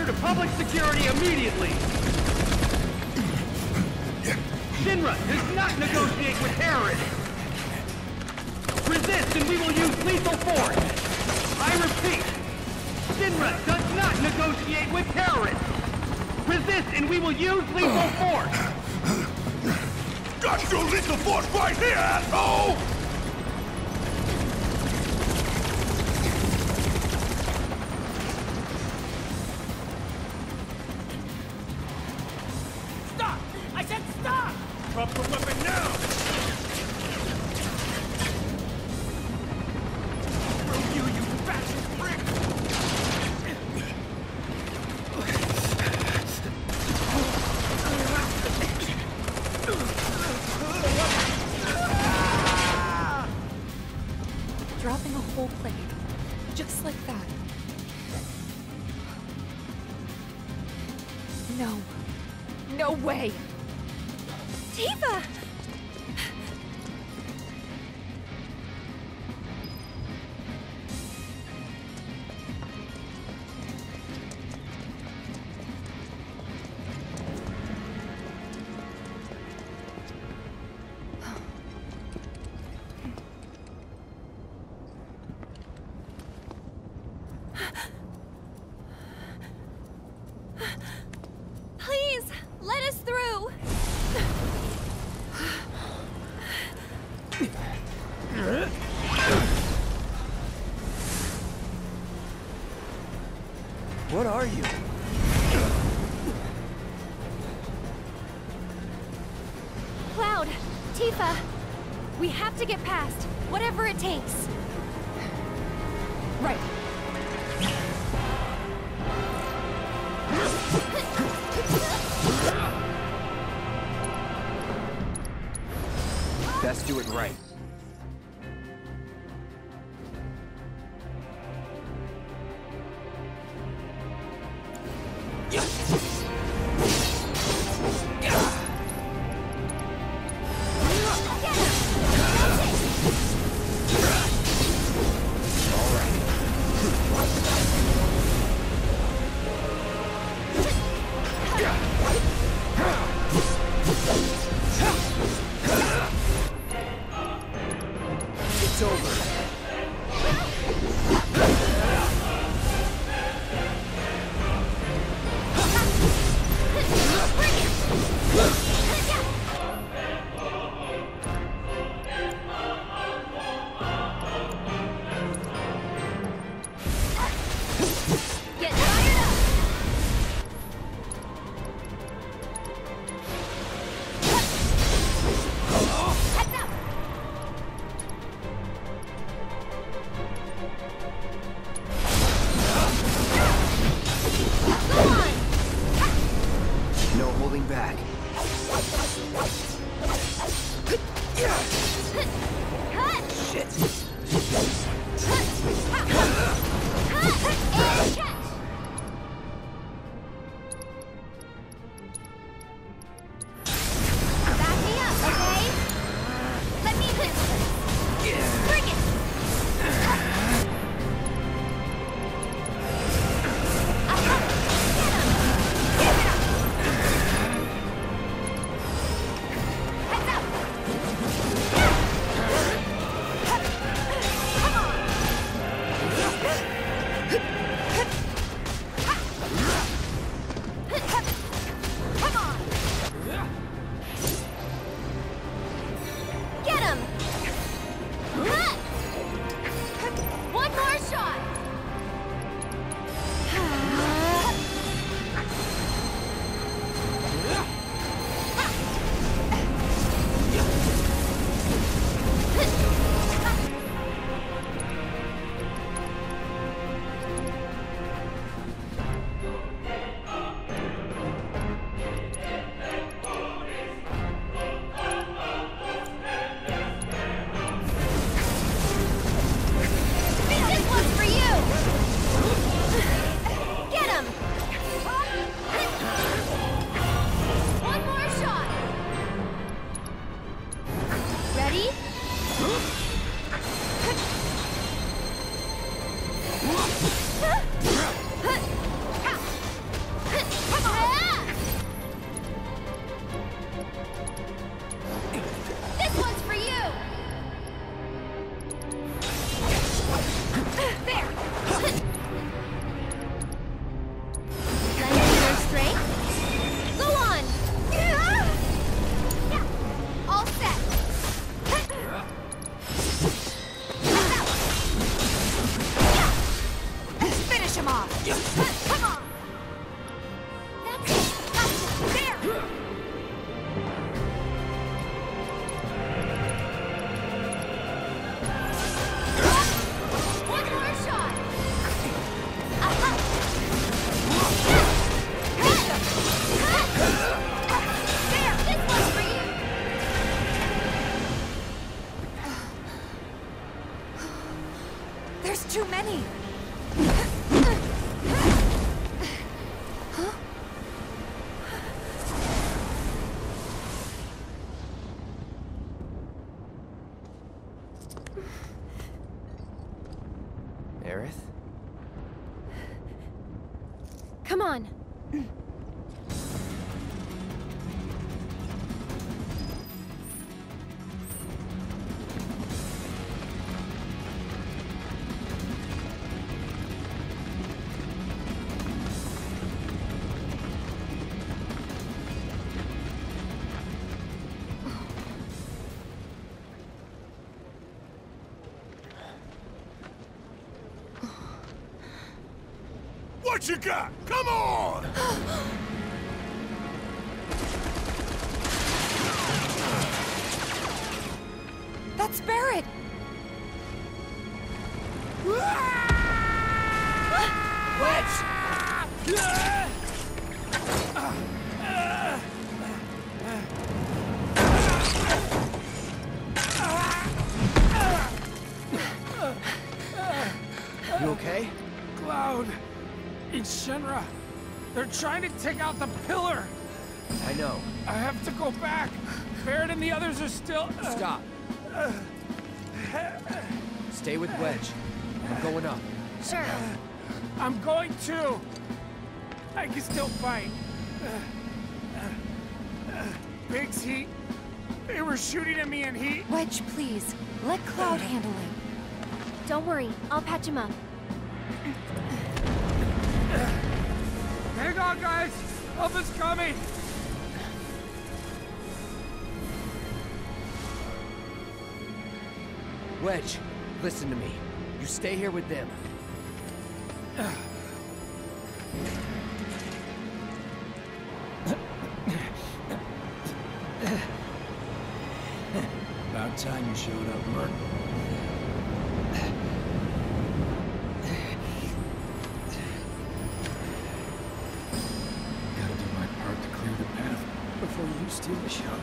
Surrender to public security immediately! Shinra does not negotiate with terrorists! Resist and we will use lethal force! I repeat, Shinra does not negotiate with terrorists! Resist and we will use lethal force! Got your lethal force right here, asshole! Stop! I said stop! Drop the weapon now! Screw you, you fascist prick! Dropping a whole plate. Just like that. No. No way! Tifa! Please, let us through! What are you? Cloud! Tifa! We have to get past, whatever it takes. Right. Best do it right. It's over. Get fired up! Heads up! Go on! No holding back. Cut! Shit. Back me up, okay? Let me hit. Bring it! Give it up! Heads up! Come on! Come on. What you got? Come on! That's Barret! You okay? Cloud. It's Shinra. They're trying to take out the pillar. I know. I have to go back. Barret and the others are still... Stop. Stay with Wedge. I'm going up. Sure. I'm going too. I can still fight. Biggs, they were shooting at me and he... Wedge, please. Let Cloud handle it. Don't worry. I'll patch him up. Hang on, guys! Help is coming! Wedge, listen to me. You stay here with them. About time you showed up, Merc. Gotta do my part to clear the path before you steal the show.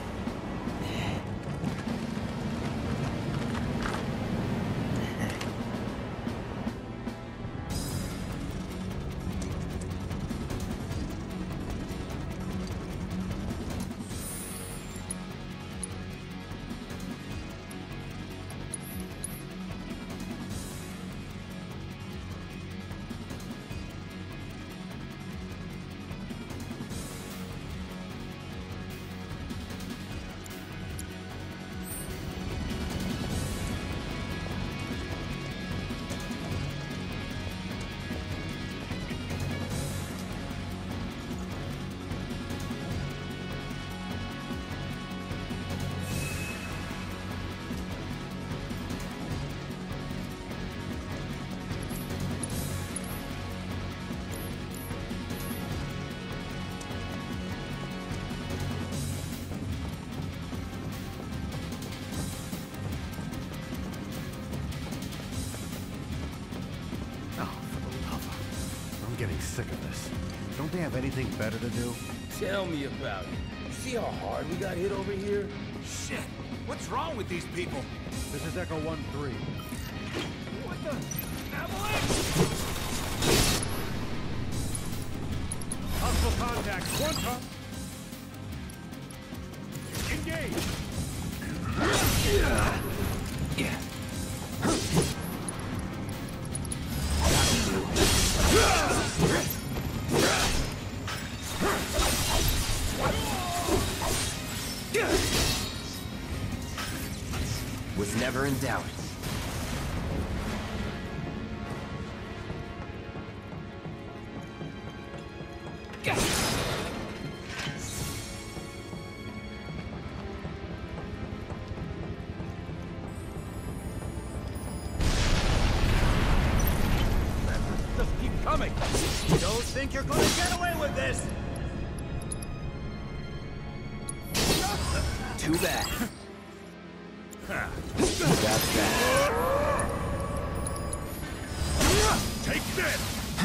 Getting sick of this. Don't they have anything better to do? Tell me about it. You see how hard we got hit over here? Shit! What's wrong with these people? This is Echo 1-3. What the... Avalanche! Hostile contact. One top. Engage. Was never in doubt. Just keep coming. Don't think you're gonna get away with this. Too bad. That's that. Take this.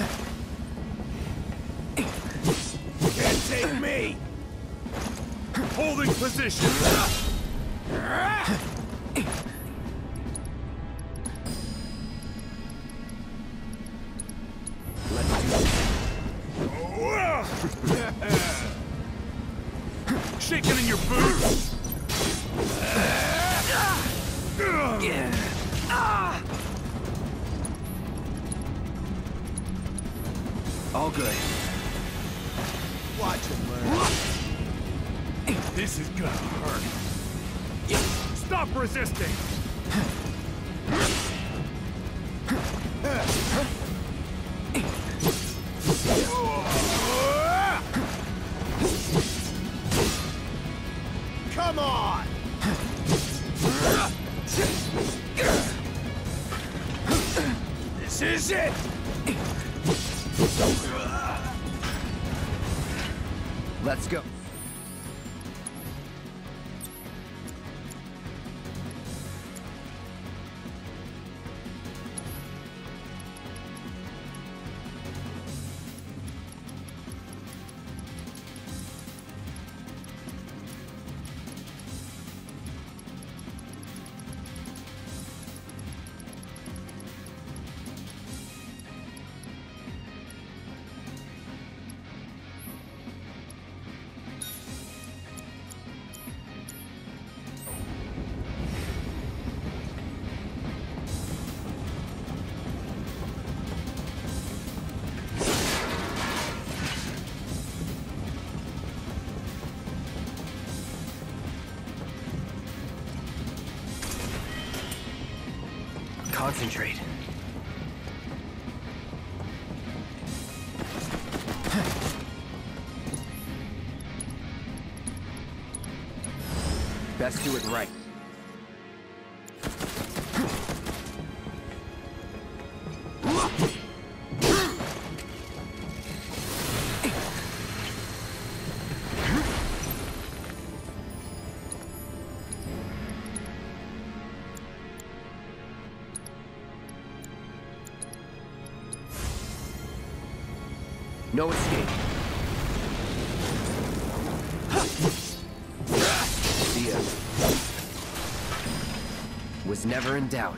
Can't take me. Holding position. Shaking in your boots. All good. Watch him learn. This is gonna hurt. Stop resisting! Come on! This is it! Let's go. Concentrate. Best do it right. No escape. See ya. Was never in doubt.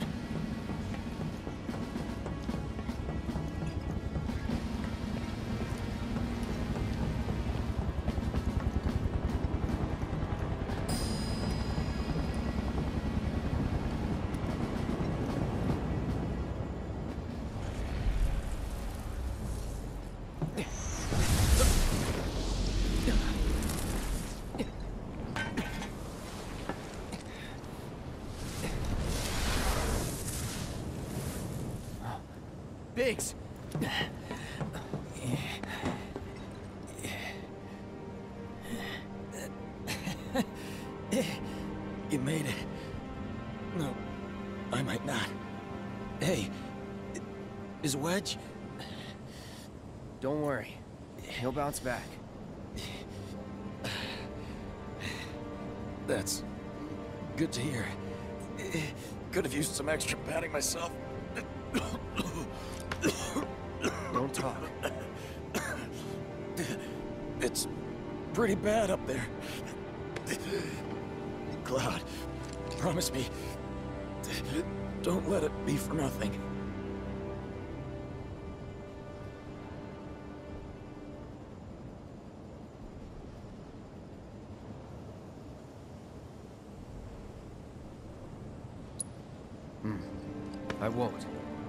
Biggs! You made it. No, I might not. Hey, is Wedge? Don't worry. He'll bounce back. That's good to hear. Could have used some extra padding myself. Don't talk. It's pretty bad up there. Cloud, promise me, don't let it be for nothing. I won't.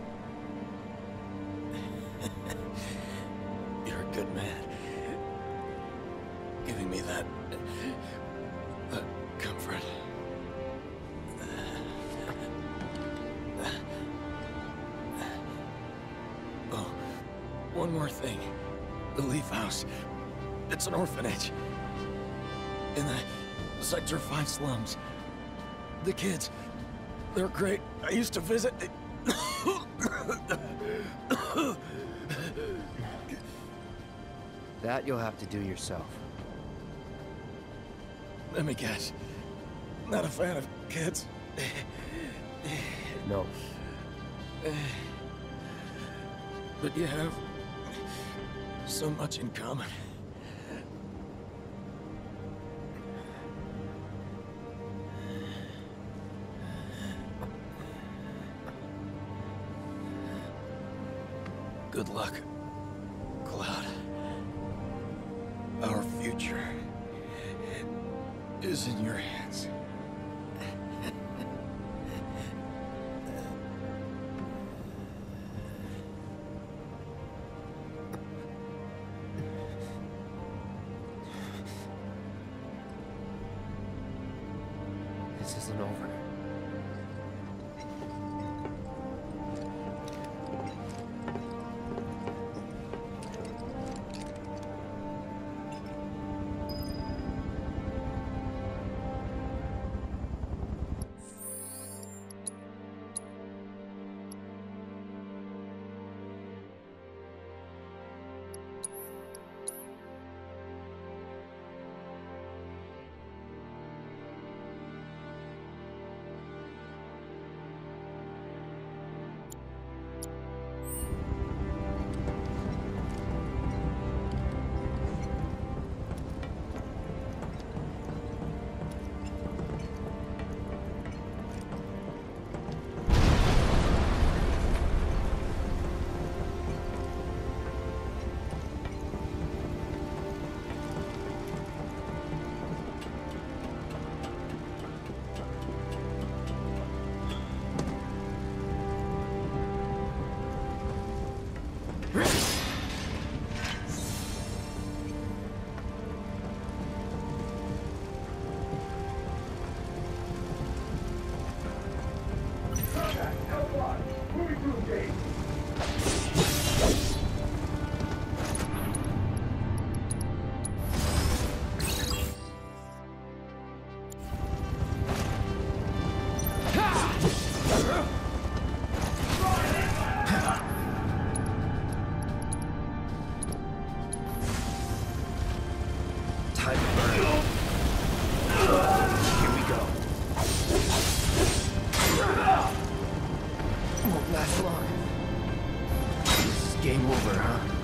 You're a good man. Giving me that comfort. Oh, one more thing. The Leaf House. It's an orphanage. In the Sector 5 slums. The kids, they're great. I used to visit. That you'll have to do yourself. Let me guess. Not a fan of kids. No. But you have so much in common. Good luck, Cloud. Our future is in your hands. this isn't over. Won't last long. This is game over, huh?